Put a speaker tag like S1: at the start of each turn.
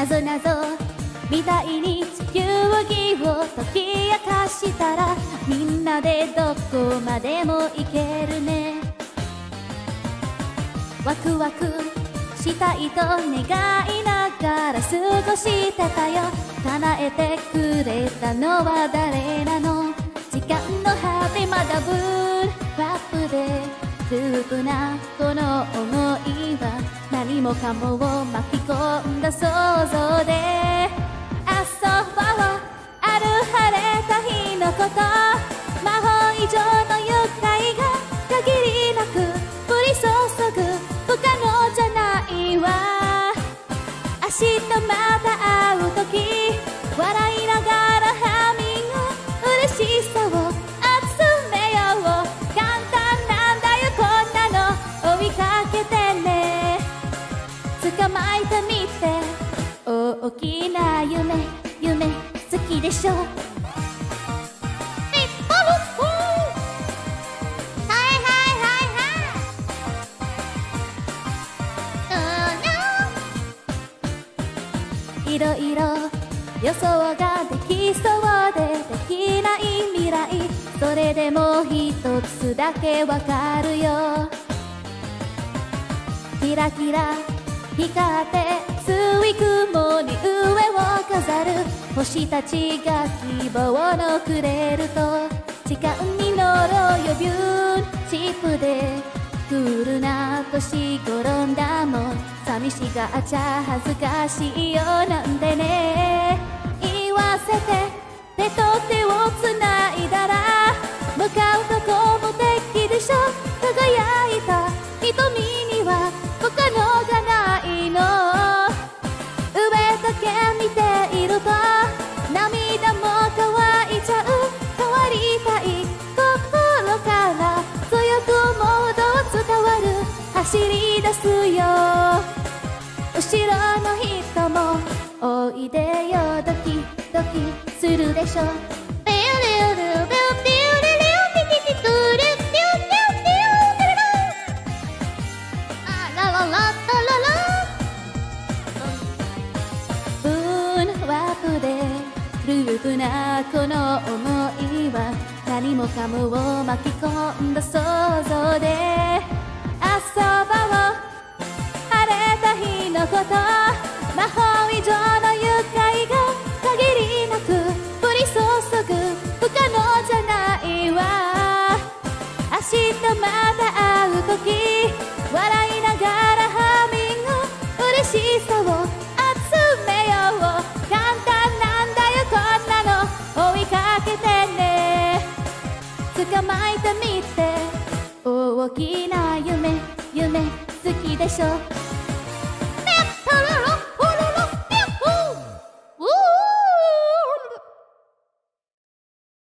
S1: ぞなぞみたいに地球儀を解き明かしたらみんなでどこまでも行けるね。ワクワクしたいと願いながら過ごしてたよ。叶えてくれたのは誰なの。時間の果てまだブーワップでループなこの想いは何もかもを巻き込んだ想像で遊ぼう。ある晴れた日のこと、魔法以上の愉快が限りなく降り注ぐ不可能じゃないわ。明日また会う時笑いながらハミング嬉しさを集めよう。簡単なんだよこんなの追いかけてね。捕まえてみて大きな夢好きでしょ。いろいろ予想ができそうでできない未来、それでも一つだけわかるよ。キラキラ光って薄い雲に上を飾る星たちが希望のくれると時間に乗ろうよビューンチップでクールな年頃んだもん寂しがっちゃ恥ずかしいよなんてね言わせて手と手をつないだら向かうとこも敵でしょ。輝いた瞳には不可能がないの。上だけ見ていると涙も乾いちゃう。変わりたい心から強くもうどう伝わる走り出すよ。後ろの人もおいでよドキドキするでしょ。ループなこの想いは何もかもを巻き込んだ想像で遊ぼう。晴れた日のこと魔法以上の愉快が限りなく降り注ぐ不可能じゃないわ。明日また会う時笑いながらハミング嬉しさを集めよう。簡単なんだよこんなの追いかけてね。捕まえてみて大きな夢好きでしょ。